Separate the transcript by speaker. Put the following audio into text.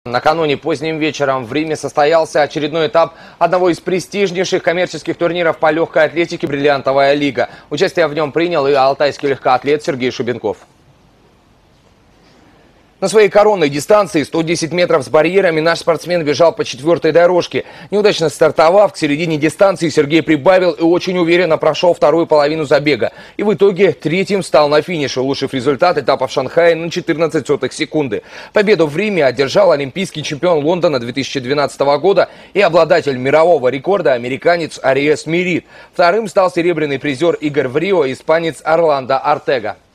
Speaker 1: Накануне поздним вечером в Риме состоялся очередной этап одного из престижнейших коммерческих турниров по легкой атлетике «Бриллиантовая лига». Участие в нем принял и алтайский легкоатлет Сергей Шубенков. На своей коронной дистанции 110 метров с барьерами наш спортсмен бежал по 4-й дорожке. Неудачно стартовав, к середине дистанции Сергей прибавил и очень уверенно прошел вторую половину забега. И в итоге третьим стал на финише, улучшив результат этапа в Шанхае на 14 секунды. Победу в Риме одержал олимпийский чемпион Лондона 2012 года и обладатель мирового рекорда американец Ариес Мерит. Вторым стал серебряный призер игр в Рио испанец Орландо Артега.